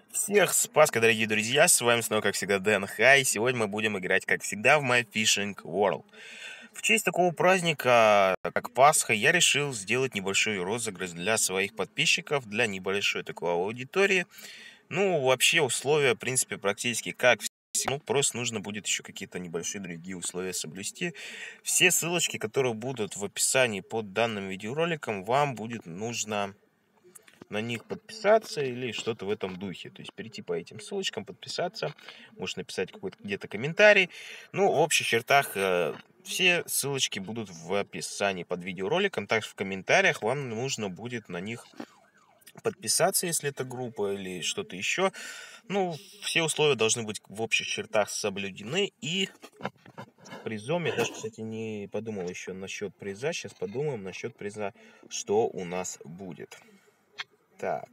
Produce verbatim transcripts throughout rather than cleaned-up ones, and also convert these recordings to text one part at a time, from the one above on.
Всех с Пасхой, дорогие друзья! С вами снова, как всегда, Дэн Хай. Сегодня мы будем играть, как всегда, в My Fishing World. В честь такого праздника, как Пасха, я решил сделать небольшой розыгрыш для своих подписчиков, для небольшой такой аудитории. Ну, вообще условия, в принципе, практически как все. Ну, просто нужно будет еще какие-то небольшие другие условия соблюсти. Все ссылочки, которые будут в описании под данным видеороликом, вам будет нужно на них подписаться или что-то в этом духе. То есть перейти по этим ссылочкам, подписаться, можешь написать какой-то где-то комментарий. Ну, в общих чертах, э, все ссылочки будут в описании под видеороликом. Также в комментариях вам нужно будет на них подписаться, если это группа или что-то еще. Ну, все условия должны быть в общих чертах соблюдены. И призом, я даже, кстати, не подумал еще насчет приза. Сейчас подумаем насчет приза, что у нас будет. Так,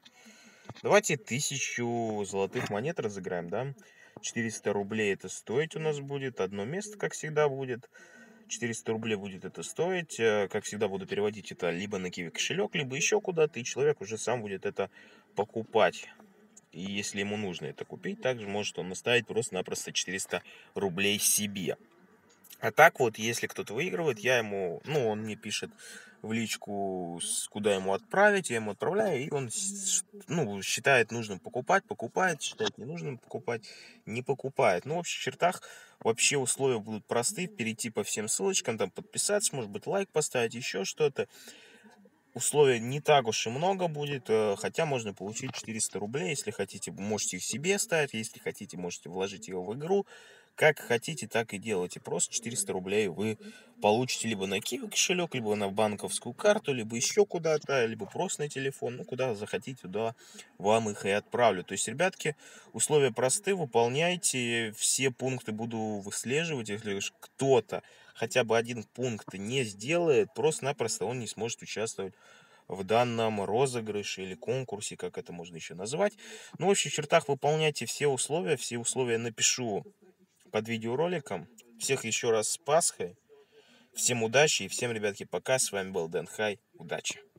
давайте тысячу золотых монет разыграем, да? четыреста рублей это стоить у нас будет. Одно место, как всегда, будет. четыреста рублей будет это стоить. Э, Как всегда, буду переводить это либо на Киви кошелек, либо еще куда-то, и человек уже сам будет это покупать. И если ему нужно это купить, также может он оставить просто-напросто четыреста рублей себе. А так вот, если кто-то выигрывает, я ему, ну, он мне пишет в личку, с- куда ему отправить, я ему отправляю, и он, с- ну, считает нужным покупать, покупает, считает ненужным покупать, не покупает. Ну, в общих чертах вообще условия будут просты, перейти по всем ссылочкам, там подписаться, может быть, лайк поставить, еще что-то. Условий не так уж и много будет, э, хотя можно получить четыреста рублей, если хотите, можете их себе ставить, если хотите, можете вложить его в игру, как хотите, так и делайте, просто четыреста рублей вы получите либо на Киви кошелек, либо на банковскую карту, либо еще куда-то, либо просто на телефон, ну, куда захотите, туда вам их и отправлю. То есть, ребятки, условия просты, выполняйте, все пункты буду выслеживать, если уж кто-то хотя бы один пункт не сделает, просто-напросто он не сможет участвовать в данном розыгрыше или конкурсе, как это можно еще назвать. Ну, в общих чертах выполняйте все условия. Все условия напишу под видеороликом. Всех еще раз с Пасхой. Всем удачи и всем, ребятки, пока. С вами был Дэн Хай. Удачи!